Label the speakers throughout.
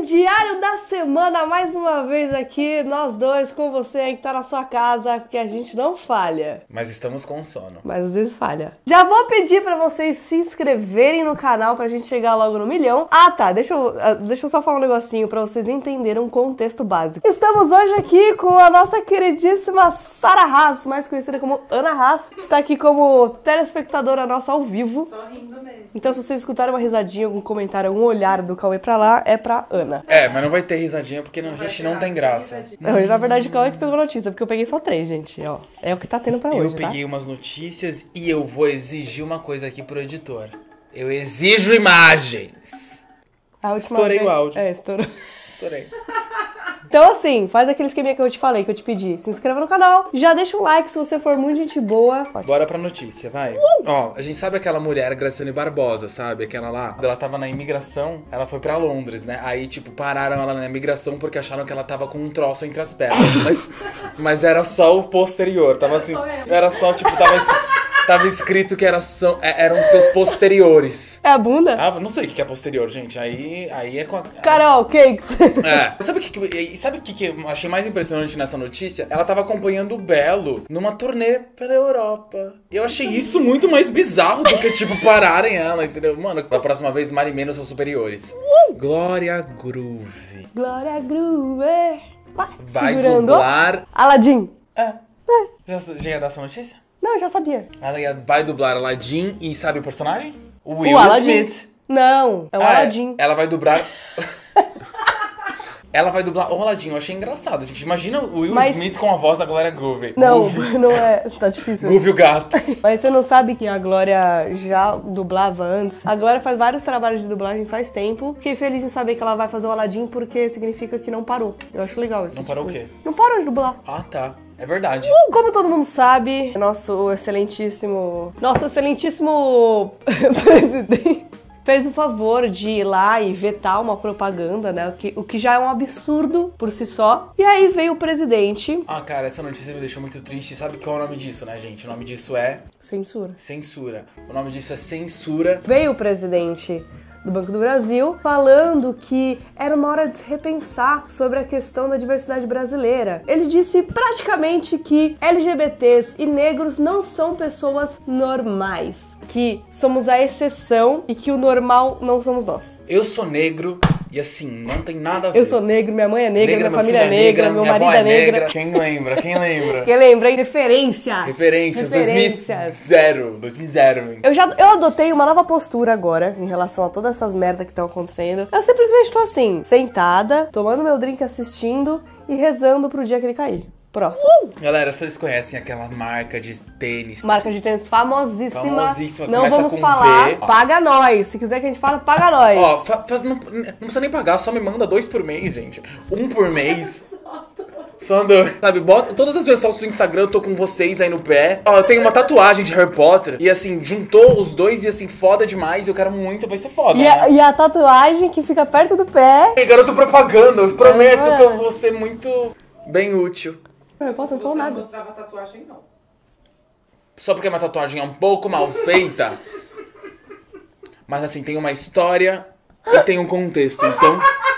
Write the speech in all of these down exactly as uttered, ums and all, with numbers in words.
Speaker 1: Diário da Semana, mais uma vez aqui, nós dois com você aí que tá na sua casa, porque a gente não falha.
Speaker 2: Mas estamos com sono.
Speaker 1: Mas às vezes falha. Já vou pedir pra vocês se inscreverem no canal pra gente chegar logo no milhão. Ah tá, deixa eu, deixa eu só falar um negocinho pra vocês entenderem um contexto básico. Estamos hoje aqui com a nossa queridíssima Sara Haas, mais conhecida como Ana Haas. Está aqui como telespectadora nossa ao vivo.
Speaker 3: Só rindo mesmo.
Speaker 1: Então se vocês escutarem uma risadinha, algum comentário, algum olhar do Cauê pra lá, é pra Ana.
Speaker 2: É, mas não vai ter risadinha porque não, a gente não tem graça.
Speaker 1: Não, na verdade, o Cauê que pegou notícia, porque eu peguei só três, gente. Ó, é o que tá tendo pra hoje,
Speaker 2: Eu peguei
Speaker 1: tá?
Speaker 2: umas notícias e eu vou exigir uma coisa aqui pro editor. Eu exijo imagens.
Speaker 1: A última
Speaker 2: Estourei
Speaker 1: vez...
Speaker 2: o áudio.
Speaker 1: É, estourou.
Speaker 2: Estourei.
Speaker 1: Então assim, faz aquele esqueminha que eu te falei, que eu te pedi. Se inscreva no canal, já deixa um like se você for muito gente boa.
Speaker 2: Bora pra notícia, vai. Ó, a gente sabe aquela mulher, Graciane Barbosa, sabe? Aquela lá, quando ela tava na imigração, ela foi pra Londres, né? Aí, tipo, pararam ela na imigração porque acharam que ela tava com um troço entre as pernas. Mas, mas era só o posterior, tava assim... Era só, tipo, tava... Tava escrito que era só, eram seus posteriores.
Speaker 1: É a bunda?
Speaker 2: Ah, não sei o que é posterior, gente. Aí, aí é com a...
Speaker 1: Carol, Cakes.
Speaker 2: É. Sabe o que, que, sabe o que, que eu achei mais impressionante nessa notícia? Ela tava acompanhando o Belo numa turnê pela Europa. Eu achei isso muito mais bizarro do que, tipo, pararem ela, entendeu? Mano, da próxima vez, mais e menos são superiores. Glória Groove.
Speaker 1: Glória Groove. Vai,
Speaker 2: Vai
Speaker 1: segurando.
Speaker 2: dublar...
Speaker 1: Aladdin.
Speaker 2: É. Já, já ia dar essa notícia?
Speaker 1: Não, eu já sabia.
Speaker 2: Ela ia, vai dublar Aladdin e sabe o personagem? O Will
Speaker 1: o Aladdin.
Speaker 2: Smith.
Speaker 1: Não, é o
Speaker 2: Ah,
Speaker 1: Aladdin.
Speaker 2: É. Ela vai dublar... Ela vai dublar o Aladdin. Eu achei engraçado, gente. Imagina o Will
Speaker 1: Mas...
Speaker 2: Smith com a voz da Glória Groove.
Speaker 1: Não,
Speaker 2: Groove.
Speaker 1: não é. Tá difícil.
Speaker 2: Groove o gato.
Speaker 1: Mas você não sabe que a Glória já dublava antes? A Glória faz vários trabalhos de dublagem faz tempo. Fiquei feliz em saber que ela vai fazer o Aladdin porque significa que não parou. Eu acho legal isso.
Speaker 2: Não parou
Speaker 1: tipo,
Speaker 2: o quê?
Speaker 1: Não parou de dublar.
Speaker 2: Ah, tá. É verdade.
Speaker 1: Uh, como todo mundo sabe, nosso excelentíssimo... Nosso excelentíssimo presidente fez o favor de ir lá e vetar uma propaganda, né? O que, o que já é um absurdo por si só. E aí veio o presidente...
Speaker 2: Ah, cara, essa notícia me deixou muito triste. Sabe qual é o nome disso, né, gente? O nome disso é...
Speaker 1: Censura.
Speaker 2: Censura. O nome disso é censura.
Speaker 1: Veio o presidente do Banco do Brasil falando que era uma hora de se repensar sobre a questão da diversidade brasileira. Ele disse praticamente que L G B Ts e negros não são pessoas normais, que somos a exceção e que o normal não somos nós.
Speaker 2: Eu sou negro e assim, não tem nada a ver.
Speaker 1: Eu sou negro, minha mãe é negra,
Speaker 2: negra
Speaker 1: minha família é
Speaker 2: filha
Speaker 1: negra, meu
Speaker 2: minha
Speaker 1: marido
Speaker 2: avó
Speaker 1: é negra.
Speaker 2: Quem lembra? Quem lembra?
Speaker 1: Quem lembra, hein? Referências.
Speaker 2: Referências.
Speaker 1: Referências.
Speaker 2: dois mil e zero.
Speaker 1: Eu já eu adotei uma nova postura agora em relação a todas essas merdas que estão acontecendo. Eu simplesmente tô assim, sentada, tomando meu drink, assistindo e rezando pro dia que ele cair. Próximo. Uh!
Speaker 2: Galera, vocês conhecem aquela marca de tênis?
Speaker 1: Marca de tênis famosíssima.
Speaker 2: Famosíssima.
Speaker 1: Não
Speaker 2: Começa
Speaker 1: vamos
Speaker 2: com
Speaker 1: falar.
Speaker 2: V.
Speaker 1: Paga nós. Se quiser que a gente fale, paga nós.
Speaker 2: Ó, fa- faz- não, não precisa nem pagar, só me manda dois por mês, gente. Um por mês. Só do, sabe, bota todas as pessoas do Instagram, eu tô com vocês aí no pé. Ó, eu tenho uma tatuagem de Harry Potter. E assim, juntou os dois e assim, foda demais. Eu quero muito, vai ser foda,
Speaker 1: E
Speaker 2: né?
Speaker 1: a, e a tatuagem que fica perto do pé.
Speaker 2: Ei, garoto propaganda, eu prometo
Speaker 1: É.
Speaker 2: que eu vou ser muito bem útil.
Speaker 1: Eu posso não
Speaker 3: Se
Speaker 1: falar
Speaker 3: você não
Speaker 1: nada.
Speaker 3: mostrava a tatuagem, não.
Speaker 2: Só porque a minha tatuagem é um pouco mal feita. Mas assim, tem uma história e tem um contexto, então...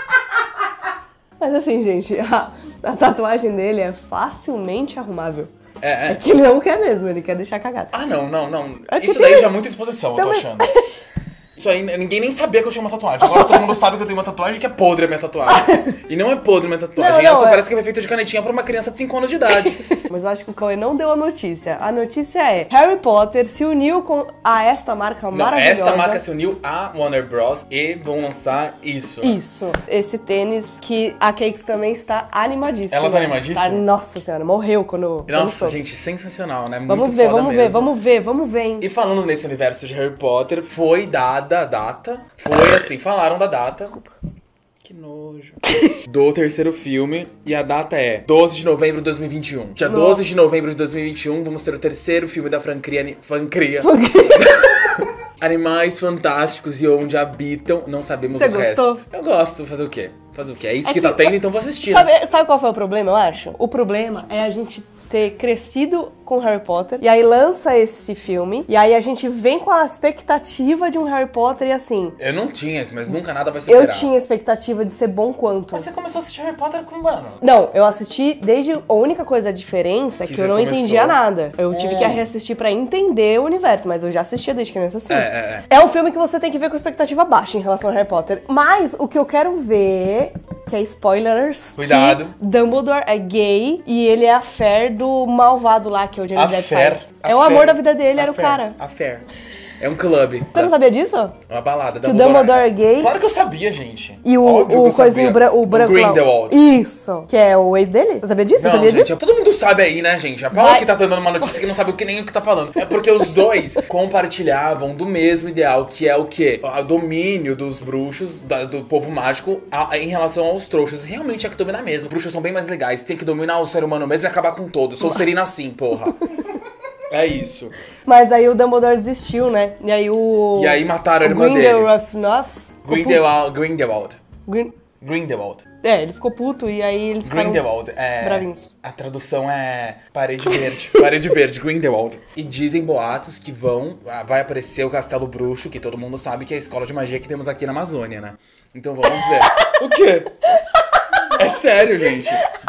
Speaker 1: Mas assim, gente, a, a tatuagem dele é facilmente arrumável.
Speaker 2: É,
Speaker 1: É
Speaker 2: é.
Speaker 1: que ele não quer mesmo, ele quer deixar cagado.
Speaker 2: Ah, não, não, não.
Speaker 1: É que
Speaker 2: Isso
Speaker 1: tem
Speaker 2: daí
Speaker 1: isso.
Speaker 2: já é muita exposição, eu tô
Speaker 1: Também-
Speaker 2: achando. Isso aí, ninguém nem sabia que eu tinha uma tatuagem. Agora todo mundo sabe que eu tenho uma tatuagem que é podre a minha tatuagem. E não é podre a minha tatuagem,
Speaker 1: Não,
Speaker 2: ela
Speaker 1: não,
Speaker 2: só
Speaker 1: é-
Speaker 2: parece que foi feita de canetinha pra uma criança de cinco anos de idade.
Speaker 1: Mas eu acho que o Cauê não deu a notícia. A notícia é: Harry Potter se uniu com a esta marca
Speaker 2: Não,
Speaker 1: maravilhosa.
Speaker 2: esta marca se uniu à Warner Bros. E vão lançar isso.
Speaker 1: Isso. Esse tênis que a Cakes também está animadíssima.
Speaker 2: Ela tá animadíssima?
Speaker 1: Tá, nossa senhora, morreu quando. quando
Speaker 2: Nossa,
Speaker 1: soube.
Speaker 2: gente, sensacional, né?
Speaker 1: Vamos
Speaker 2: Muito
Speaker 1: ver,
Speaker 2: foda
Speaker 1: vamos
Speaker 2: mesmo.
Speaker 1: ver, vamos ver, vamos ver, hein?
Speaker 2: E falando nesse universo de Harry Potter, foi dada a data. Foi assim, falaram da data. Desculpa. Que nojo. Do terceiro filme. E a data é doze de novembro de dois mil e vinte e um. Dia
Speaker 1: Nossa.
Speaker 2: doze de novembro de dois mil e vinte e um, vamos ter o terceiro filme da franquia... Fancria. Animais Fantásticos e Onde Habitam. Não sabemos
Speaker 1: Você
Speaker 2: o
Speaker 1: gostou?
Speaker 2: resto. Eu gosto. Fazer o quê? Fazer o quê? É isso
Speaker 1: É
Speaker 2: que,
Speaker 1: que-
Speaker 2: tá tendo, então vou assistir. né?
Speaker 1: Sabe, sabe qual foi o problema, eu acho? O problema é a gente ter crescido com Harry Potter, e aí lança esse filme, e aí a gente vem com a expectativa de um Harry Potter, e assim...
Speaker 2: Eu não tinha, mas nunca nada vai superar.
Speaker 1: Eu tinha expectativa de ser bom quanto.
Speaker 2: Mas você começou a assistir Harry Potter com um ano?
Speaker 1: Não, eu assisti desde... A única coisa, a diferença é que,
Speaker 2: Que
Speaker 1: eu
Speaker 2: você
Speaker 1: não
Speaker 2: começou?
Speaker 1: entendia nada. Eu
Speaker 2: Hum.
Speaker 1: tive que reassistir pra entender o universo, mas eu já assistia desde criança assim.
Speaker 2: É, é,
Speaker 1: É um filme que você tem que ver com expectativa baixa em relação a Harry Potter. Mas o que eu quero ver, que é spoilers,
Speaker 2: Cuidado.
Speaker 1: que Dumbledore é gay e ele é a fé do malvado lá que o Johnny
Speaker 2: A
Speaker 1: Depp
Speaker 2: Fair,
Speaker 1: faz.
Speaker 2: a
Speaker 1: É o
Speaker 2: Fair,
Speaker 1: amor da vida dele,
Speaker 2: a
Speaker 1: era o
Speaker 2: Fair,
Speaker 1: cara.
Speaker 2: A Fair. É um clube.
Speaker 1: Você não sabia disso?
Speaker 2: Uma balada.
Speaker 1: Que o Dumbledore é gay.
Speaker 2: Claro que eu sabia, gente.
Speaker 1: E o,
Speaker 2: Óbvio que
Speaker 1: o
Speaker 2: eu
Speaker 1: coisinho
Speaker 2: sabia.
Speaker 1: bran o branco lá.
Speaker 2: Grindelwald.
Speaker 1: Isso. Que é o ex dele? Você sabia disso? Você
Speaker 2: Não,
Speaker 1: sabia
Speaker 2: gente,
Speaker 1: disso?
Speaker 2: todo mundo sabe aí, né, gente? A Paula
Speaker 1: Vai.
Speaker 2: que tá dando uma notícia que não sabe o que nem o que tá falando. É porque os dois compartilhavam do mesmo ideal, que é o quê? O domínio dos bruxos, da- do povo mágico, a- em relação aos trouxas. Realmente é que dominar mesmo. Bruxos são bem mais legais. Tem que dominar o ser humano mesmo e acabar com todos. Sou serina assim, porra. É isso.
Speaker 1: Mas aí o Dumbledore desistiu, né? E aí o...
Speaker 2: E aí mataram a
Speaker 1: o
Speaker 2: irmã dele.
Speaker 1: Grindelwald Knopf...
Speaker 2: Grindelwald. Grindelwald.
Speaker 1: Grin...
Speaker 2: Grindelwald.
Speaker 1: É, ele ficou puto e aí eles ficaram...
Speaker 2: Grindelwald. É,
Speaker 1: bravinhos.
Speaker 2: a tradução é parede verde. Parede verde, Grindelwald. E dizem boatos que vão... Vai aparecer o Castelo Bruxo, que todo mundo sabe que é a escola de magia que temos aqui na Amazônia, né? Então vamos ver. O quê? É sério, gente.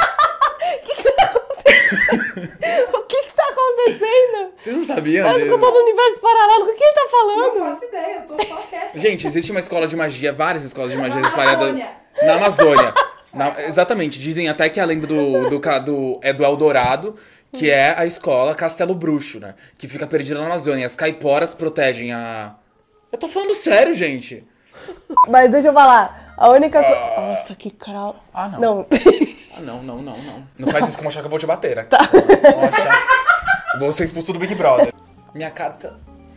Speaker 1: O que que tá acontecendo?
Speaker 2: Vocês não sabiam
Speaker 1: Parece que
Speaker 2: disso?
Speaker 1: eu tô no universo paralelo. O que ele tá
Speaker 3: Não
Speaker 1: falando?
Speaker 3: faço ideia, eu tô só quieta.
Speaker 2: Gente, existe uma escola de magia, várias escolas de magia
Speaker 3: Na
Speaker 2: espalhadas
Speaker 3: Amazônia.
Speaker 2: na Amazônia. Na- exatamente, dizem até que a lenda do, do, ca- do, é do Eldorado, que é a escola Castelo Bruxo, né? Que fica perdida na Amazônia. E as caiporas protegem a... Eu tô falando sério, gente.
Speaker 1: Mas deixa eu falar. A única coisa... Nossa, que crau...
Speaker 2: Ah, não.
Speaker 1: Não.
Speaker 2: Ah, não, não, não, não. Não faz isso como achar que eu vou te bater, né? Tá. Vou achar... Eu vou ser expulso do Big Brother. Minha carta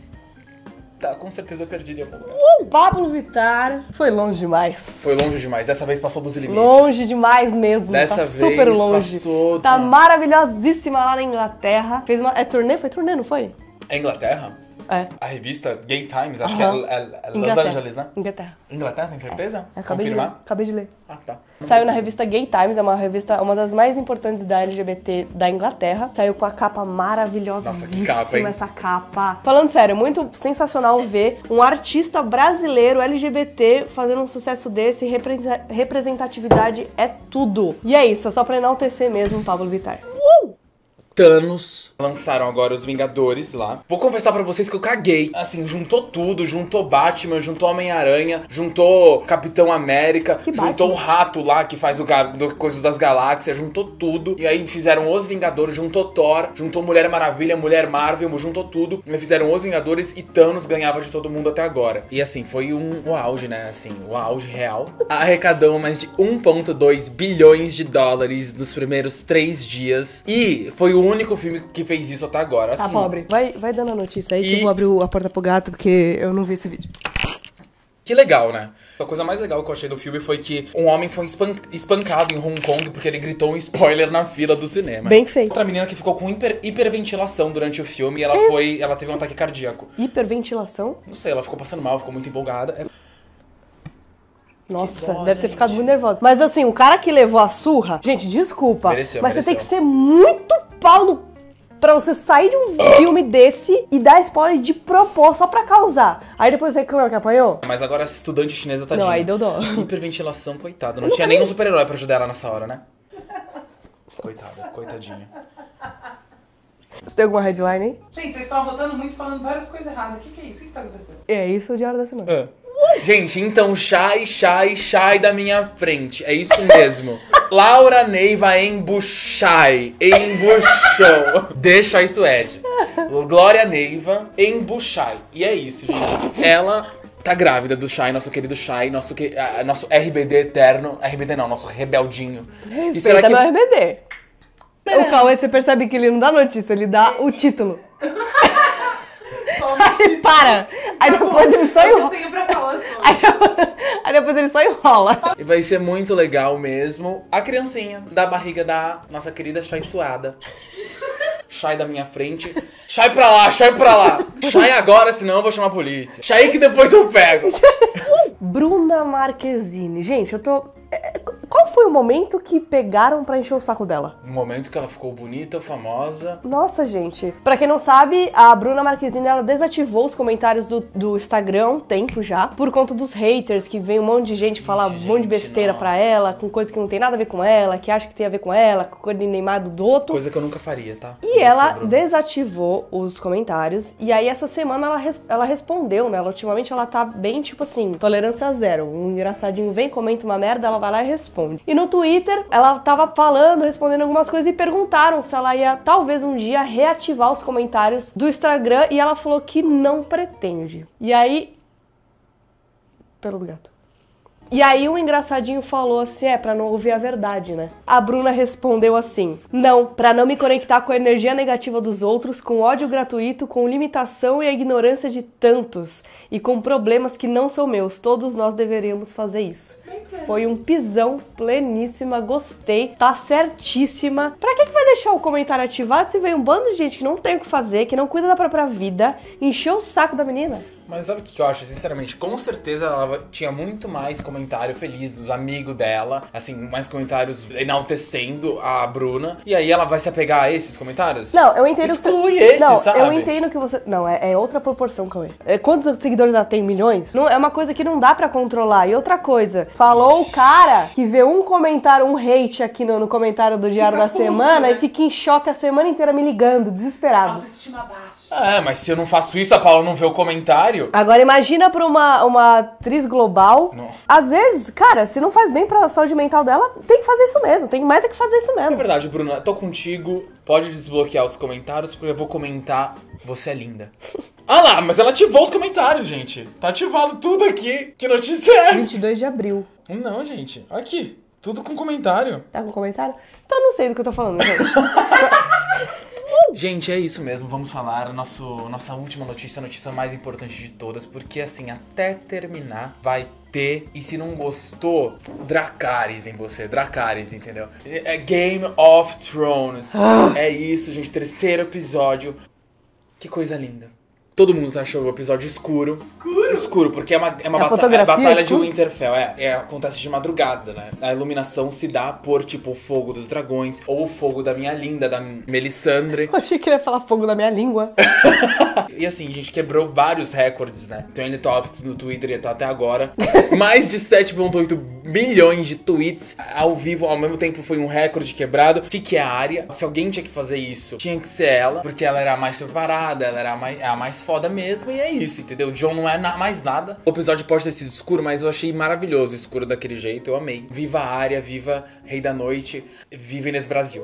Speaker 2: tá com certeza perdida em algum lugar.
Speaker 1: O Pablo Vittar foi longe demais.
Speaker 2: Foi longe demais. Dessa vez passou dos limites.
Speaker 1: Longe demais mesmo.
Speaker 2: Dessa
Speaker 1: tá
Speaker 2: vez
Speaker 1: super longe.
Speaker 2: passou...
Speaker 1: Tá maravilhosíssima lá na Inglaterra. Fez uma... É turnê? Foi turnê, não foi?
Speaker 2: É Inglaterra?
Speaker 1: É.
Speaker 2: A revista Gay Times, acho
Speaker 1: Aham.
Speaker 2: que é, é- é Los
Speaker 1: Inglaterra.
Speaker 2: Angeles, né?
Speaker 1: Inglaterra.
Speaker 2: Inglaterra, tem certeza?
Speaker 1: É, acabei de ler.
Speaker 2: Confirmar?
Speaker 1: Acabei de ler.
Speaker 2: Ah, tá.
Speaker 1: Saiu na revista Gay Times, é uma revista, uma das mais importantes da L G B T da Inglaterra. Saiu com a capa maravilhosa.
Speaker 2: Nossa, que capa, hein?
Speaker 1: Essa capa. Falando sério, muito sensacional ver um artista brasileiro L G B T fazendo um sucesso desse. Represa- representatividade é tudo. E é isso, é só pra enaltecer mesmo o Pablo Vittar.
Speaker 2: Thanos lançaram agora os Vingadores lá. Vou confessar pra vocês que eu caguei. Assim, juntou tudo, juntou Batman, juntou Homem-Aranha, juntou Capitão América,
Speaker 1: Que
Speaker 2: juntou
Speaker 1: Batman?
Speaker 2: o rato lá que faz o ga- do Coisas das Galáxias, juntou tudo. E aí fizeram os Vingadores, juntou Thor, juntou Mulher Maravilha, Mulher Marvel, juntou tudo. E aí fizeram os Vingadores e Thanos ganhava de todo mundo até agora. E assim, foi um o auge, né? Assim, o auge real. Arrecadou mais de um vírgula dois bilhões de dólares nos primeiros três dias. E foi o único filme que fez isso até agora.
Speaker 1: Tá
Speaker 2: Assim,
Speaker 1: pobre. Vai, vai dando a notícia aí que
Speaker 2: E-
Speaker 1: eu vou abrir o- a porta pro gato porque eu não vi esse vídeo.
Speaker 2: Que legal, né? A coisa mais legal que eu achei do filme foi que um homem foi espan- espancado em Hong Kong porque ele gritou um spoiler na fila do cinema.
Speaker 1: Bem feito.
Speaker 2: Outra menina que ficou com hiper- hiperventilação durante o filme e ela
Speaker 1: Que
Speaker 2: foi. Ela teve um ataque cardíaco.
Speaker 1: Hiperventilação?
Speaker 2: Não sei, ela ficou passando mal, ficou muito empolgada. É-
Speaker 1: Nossa,
Speaker 2: dó,
Speaker 1: deve ter
Speaker 2: gente.
Speaker 1: ficado muito nervosa. Mas assim, o cara que levou a surra, gente, desculpa.
Speaker 2: Mereceu,
Speaker 1: mas você
Speaker 2: mereceu.
Speaker 1: tem que ser muito pau no... pra você sair de um filme desse e dar spoiler de propor só pra causar. Aí depois reclama que apanhou.
Speaker 2: Mas agora a estudante chinesa tadinha.
Speaker 1: Não, aí deu dó.
Speaker 2: Hiperventilação, coitada. Não tinha nenhum super-herói pra ajudar ela nessa hora, né? Coitada, coitadinha.
Speaker 1: Você tem alguma headline aí?
Speaker 3: Gente, vocês estão arrotando muito falando várias coisas erradas. O que, que é isso? O que, que tá acontecendo?
Speaker 1: É isso o Diário da Semana.
Speaker 2: É. Gente, então Shai, Shai, Shai da minha frente. É isso mesmo. Laura Neiva embuchai. Embuchou. Deixa isso, Ed. Glória Neiva embuchai. E é isso, gente. Ela tá grávida do Shai, nosso querido Shai, nosso, que, ah, nosso R B D eterno. R B D não, nosso rebeldinho. E
Speaker 1: Respeita meu R B D. O Cauê, você percebe que ele não dá notícia, ele dá o título. Aí para! Aí depois ele só
Speaker 3: Eu
Speaker 1: enrola.
Speaker 3: tenho pra falar sobre.
Speaker 1: Aí depois, aí depois ele só enrola.
Speaker 2: E vai ser muito legal mesmo a criancinha da barriga da nossa querida Shai suada. Shai da minha frente. Shai pra lá, Shai pra lá. Shai agora, senão eu vou chamar a polícia. Shai que depois eu pego.
Speaker 1: Bruna Marquezine. Gente, eu tô... é, Qual foi foi o momento que pegaram pra encher o saco dela?
Speaker 2: No momento que ela ficou bonita, famosa.
Speaker 1: Nossa, gente. Pra quem não sabe, a Bruna Marquezine, ela desativou os comentários do, do Instagram há um tempo já, por conta dos haters, que vem um monte de gente falar um
Speaker 2: Ixi,
Speaker 1: monte de
Speaker 2: gente,
Speaker 1: besteira
Speaker 2: nossa.
Speaker 1: pra ela, com coisa que não tem nada a ver com ela, que acha que tem a ver com ela, com coisa de Neymar do Dotto.
Speaker 2: Coisa que eu nunca faria, tá?
Speaker 1: E
Speaker 2: Você,
Speaker 1: ela
Speaker 2: Bruno.
Speaker 1: desativou os comentários. E aí, essa semana, ela, res- ela respondeu, né? Ela, ultimamente, ela tá bem, tipo assim, tolerância zero. Um engraçadinho vem, comenta uma merda, ela vai lá e responde. E no Twitter, ela tava falando, respondendo algumas coisas e perguntaram se ela ia, talvez, um dia, reativar os comentários do Instagram. E ela falou que não pretende. E aí... Pelo do gato. E aí o engraçadinho falou assim, é, pra não ouvir a verdade, né? A Bruna respondeu assim, não, pra não me conectar com a energia negativa dos outros, com ódio gratuito, com limitação e a ignorância de tantos, e com problemas que não são meus, todos nós deveríamos fazer isso. Foi um pisão, pleníssima, gostei, tá certíssima. Pra que que vai deixar o comentário ativado se vem um bando de gente que não tem o que fazer, que não cuida da própria vida, encheu o saco da menina?
Speaker 2: Mas sabe o que eu acho, sinceramente? Com certeza ela tinha muito mais comentário feliz dos amigos dela, assim, mais comentários enaltecendo a Bruna. E aí ela vai se apegar a esses comentários?
Speaker 1: Não, eu entendo
Speaker 2: Exclui
Speaker 1: que...
Speaker 2: esses,
Speaker 1: não,
Speaker 2: sabe?
Speaker 1: eu entendo que você... Não, é, é outra proporção, Cauê. É, quantos seguidores ela tem? Milhões? Não, é uma coisa que não dá pra controlar. E outra coisa, falou o cara que vê um comentário, um hate aqui no, no comentário do Diário
Speaker 3: Fica
Speaker 1: da
Speaker 3: puto,
Speaker 1: Semana,
Speaker 3: né?
Speaker 1: e fica em choque a semana inteira me ligando, desesperado.
Speaker 3: Autoestima baixa.
Speaker 2: É, mas se eu não faço isso, a Paula não vê o comentário...
Speaker 1: Agora imagina pra uma, uma atriz global.
Speaker 2: Não.
Speaker 1: Às vezes, cara, se não faz bem pra saúde mental dela, tem que fazer isso mesmo. Tem mais é que fazer isso
Speaker 2: É
Speaker 1: mesmo.
Speaker 2: verdade, Bruna, tô contigo. Pode desbloquear os comentários, porque eu vou comentar. Você é linda. Ah lá, mas ela ativou os comentários, gente. Tá ativado tudo aqui. Que notícia é essa?
Speaker 1: vinte e dois de abril.
Speaker 2: Não, gente. Aqui. Tudo com comentário.
Speaker 1: Tá com comentário? Então eu não sei do que eu tô falando, gente.
Speaker 2: Gente, é isso mesmo. Vamos falar nosso, nossa última notícia, a notícia mais importante de todas. Porque, assim, até terminar, vai ter. E se não gostou, Dracarys em você. Dracarys, entendeu? É Game of Thrones. É isso, gente. Terceiro episódio. Que coisa linda. Todo mundo tá achando o episódio escuro.
Speaker 3: Escuro?
Speaker 2: Escuro, porque é uma, é uma
Speaker 1: É a
Speaker 2: bata-
Speaker 1: fotografia
Speaker 2: é batalha de
Speaker 1: escuro?
Speaker 2: Winterfell. É, é, acontece de madrugada, né? A iluminação se dá por, tipo, o fogo dos dragões. Ou o fogo da minha linda, da Melisandre.
Speaker 1: Eu achei que ele ia falar fogo na minha língua.
Speaker 2: E assim, a gente quebrou vários recordes, né? Trending Topics no Twitter e tá até agora. Mais de sete vírgula oito bilhões de tweets ao vivo, ao mesmo tempo foi um recorde quebrado. O que, que é a Arya? Se alguém tinha que fazer isso, tinha que ser ela, porque ela era a mais preparada, ela era a mais, a mais foda mesmo, e é isso, entendeu? O Jon não é na- mais nada. O episódio pode ter sido escuro, mas eu achei maravilhoso escuro daquele jeito, eu amei. Viva a Arya, viva Rei da Noite, viva Inês Brasil.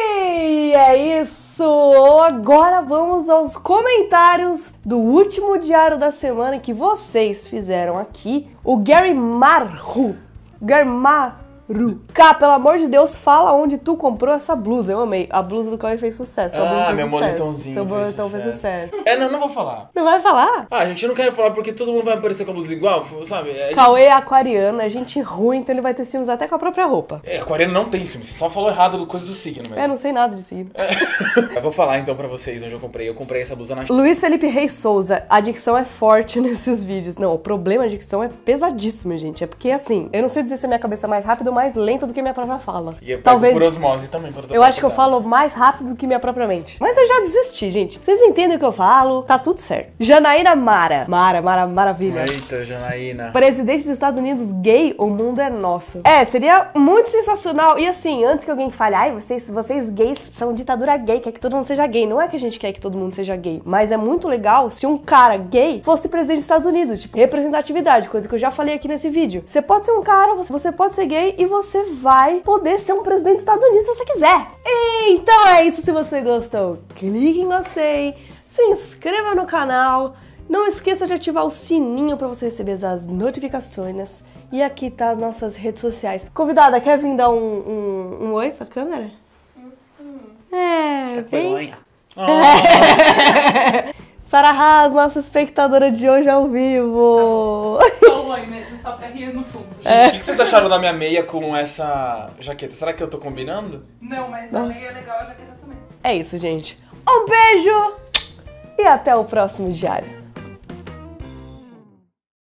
Speaker 1: E é isso! Agora vamos aos comentários do último diário da semana que vocês fizeram aqui. O Gary Marru. Gary Marru. Cá, pelo amor de Deus, fala onde tu comprou essa blusa. Eu amei. A blusa do Cauê fez sucesso. Sua blusa
Speaker 2: Ah,
Speaker 1: fez
Speaker 2: meu
Speaker 1: sucesso.
Speaker 2: moletomzinho
Speaker 1: Seu
Speaker 2: fez
Speaker 1: moletom fez
Speaker 2: sucesso.
Speaker 1: sucesso.
Speaker 2: É, não, não vou falar.
Speaker 1: Não vai falar?
Speaker 2: Ah, gente, eu não quero falar porque todo mundo vai aparecer com a blusa igual, sabe? É,
Speaker 1: Cauê é aquariano, é gente ruim, então ele vai ter ciúmes até com a própria roupa.
Speaker 2: é, aquariano não tem ciúme, você só falou errado do coisa do signo mesmo.
Speaker 1: É, não sei nada de signo.
Speaker 2: Eu vou falar então pra vocês onde eu comprei. Eu comprei essa blusa na
Speaker 1: Luiz Felipe Reis Souza, a dicção é forte nesses vídeos. Não, o problema de dicção é pesadíssimo, gente. É porque, assim, eu não sei dizer se a minha cabeça é mais rápida ou mais lenta do que a minha própria fala.
Speaker 2: E eu pego
Speaker 1: Talvez.
Speaker 2: por osmose também. Por
Speaker 1: Eu acho que eu falo mais rápido do que minha própria mente. Mas eu já desisti, gente. Vocês entendem o que eu falo, tá tudo certo. Janaína Mara. Mara, Mara, maravilha.
Speaker 2: Eita, Janaína.
Speaker 1: Presidente dos Estados Unidos gay, o mundo é nosso. É, seria muito sensacional. E assim, antes que alguém fale, ai, vocês, vocês gays são ditadura gay, quer que todo mundo seja gay. Não é que a gente quer que todo mundo seja gay, mas é muito legal se um cara gay fosse presidente dos Estados Unidos. Tipo, representatividade, coisa que eu já falei aqui nesse vídeo. Você pode ser um cara, você pode ser gay e você vai poder ser um presidente dos Estados Unidos se você quiser. E, então é isso, se você gostou, clique em gostei, se inscreva no canal. Não esqueça de ativar o sininho para você receber as notificações. E aqui tá as nossas redes sociais. Convidada, quer vir dar um, um, um oi pra câmera? É, vem.
Speaker 2: Vergonha.
Speaker 1: Sara Haas, nossa espectadora de hoje ao vivo.
Speaker 3: Só um oi mesmo, só pra rir no fundo.
Speaker 2: Gente, o que vocês acharam da minha meia com essa jaqueta? Será que eu tô combinando?
Speaker 3: Não, mas a
Speaker 1: Nossa.
Speaker 3: meia é legal, a jaqueta também.
Speaker 1: É isso, gente. Um beijo e até o próximo diário.